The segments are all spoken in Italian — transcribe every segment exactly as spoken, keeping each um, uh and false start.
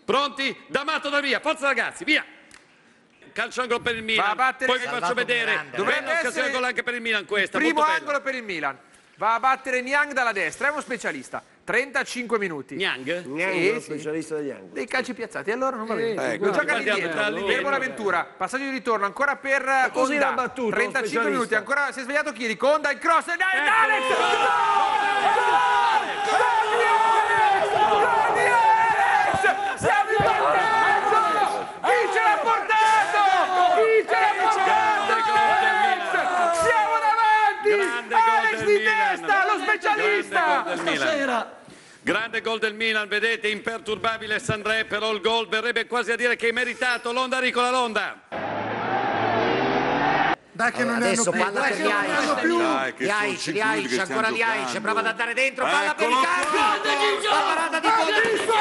Pronti? D'Amato da via, forza ragazzi, via! Calcio angolo per il Milan, battere... poi vi faccio vedere, dovrebbe occasione gol anche per il Milan questa. Primo molto angolo per il Milan, va a battere Niang dalla destra, è uno specialista, trentacinque minuti. Niang? Niang Sì, è uno sì. specialista degli angoli. Dei calci piazzati, allora non va bene. Ecco, Gioca guardiamo all'indietro, all'indietro. per Bonaventura, passaggio di ritorno ancora per così Conda. l'ha battuto, trentacinque specialista. minuti, ancora si è svegliato Chieri, Conda, il cross, e dai, Eccolo! Alex! Gol! Siamo in vantaggio! Chi ce l'ha portato? Chi ce l'ha portato? Siamo davanti! Grande gol Alex del di Milan. testa, lo specialista! Grande gol del Milan. Grande gol del Milan, vedete, imperturbabile Sandré, però il gol verrebbe quasi a dire che è meritato. Londa Ricola, Londa. Dai che non Adesso ne hanno palla per più, dai che non ne hanno più. Liaic, Liaic, Liaic, ancora Liaic, prova ad andare dentro, palla per Eccolo Icardi, la parata di Conte.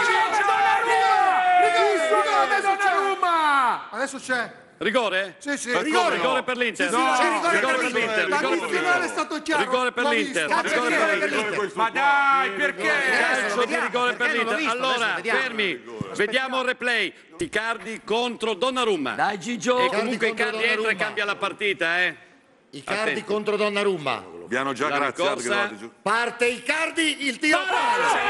Donnarumma! Adesso c'è. Rigore? Sì, sì, Rigore, rigore. rigore per l'Inter. Sì, sì, c'è rigore rigore per per l'Inter. l'Inter. Rigore per L'addizionale è l'Inter. stato chiaro. Rigore per L'ho l'Inter. visto. Calcio di Rigore rigore per per l'Inter. l'Inter. Ma dai, perché? Calcio di vediamo, rigore per perché non l'ho l'Inter. visto, Allora, adesso vediamo. fermi. Vediamo il replay. Icardi contro Donnarumma. Dai Gigio. E comunque Icardi contro Icardi entra e Donnarumma. cambia la partita, eh. Icardi Attenti. contro Donnarumma. Abbiamo già La graziato che ricorsa. lo giù. Parte Icardi, il tiro a palo.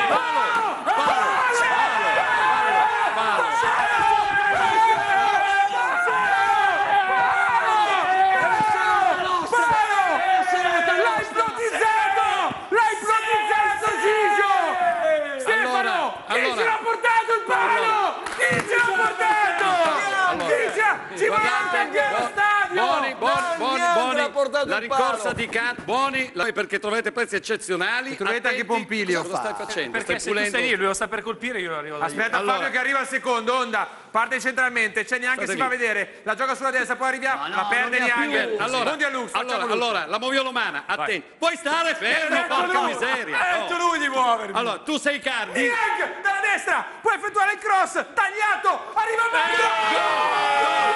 L'ha ipnotizzato! L'ha ipnotizzato Gigio! Stefano! Chi allora. ce l'ha portato il palo? Chi ce l'ha portato? Chi ce l'ha... Ci voleva anche allo stadio! Buoni, buoni, buoni, Niang buoni. l'ha portato La il ricorsa palo. di Icardi, buoni, la- perché troverete prezzi eccezionali. Troverete anche Attenti, Pompilio. Cosa stai facendo? Perché Stai se tu pulendo? stai lì, lui lo sta per colpire, io arrivo da lì. Aspetta Allora. Fabio che arriva al secondo, Onda, parte centralmente, c'è Niang che si State fa lì. vedere, la gioca sulla destra, poi arriviamo, la perde non ne ha Niang. più. Allora, Mondi a Lux, allora, facciamo Lux. allora, la moviola umana, attenti. Puoi stare fermo, Detto porca lui, miseria. ha detto lui di muovermi. Allora, tu sei Icardi. Niang dalla destra, può effettuare il cross, tagliato, arriva Bacca!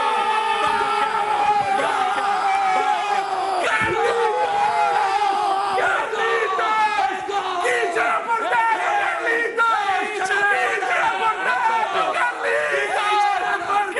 Chi ce l'ha portato? Carlito! Chi ce l'ha portato? Carlito!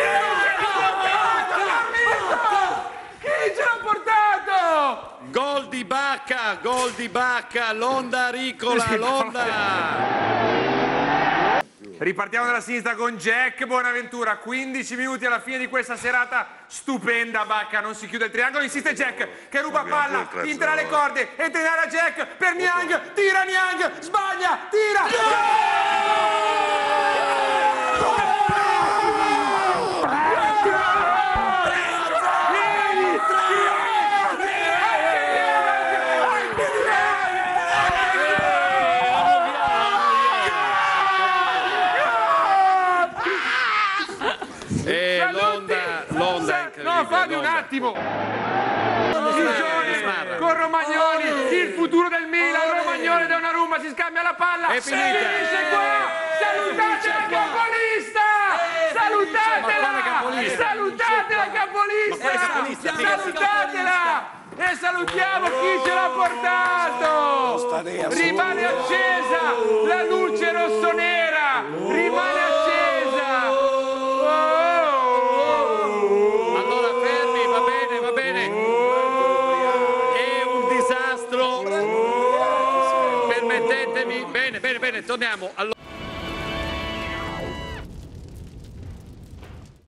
Chi ce l'ha portato? Gol di Bacca, gol di Bacca, Londa Ricola, Londa. Ripartiamo dalla sinistra con Jack Bonaventura, quindici minuti alla fine di questa serata stupenda. Bacca non si chiude il triangolo, insiste Jack che ruba palla, entra alle corde, entra in area Jack per Niang, tira Niang, sbaglia, tira! E Londa, Londa, incredibile, No, Fabio, un Londa. attimo! Gigione con Romagnoli, il futuro del Milan, Romagnoli da Donnarumma, si scambia la palla, È finita. finisce qua! Salutate la capolista! Salutatela! Salutate la capolista! Salutatela! E salutiamo chi ce l'ha portato! Rimane accesa la luce rossonera! Rimane accesa! Allora fermi, va bene, va bene. È un disastro. Permettetemi. Bene, bene, bene, torniamo. Allora,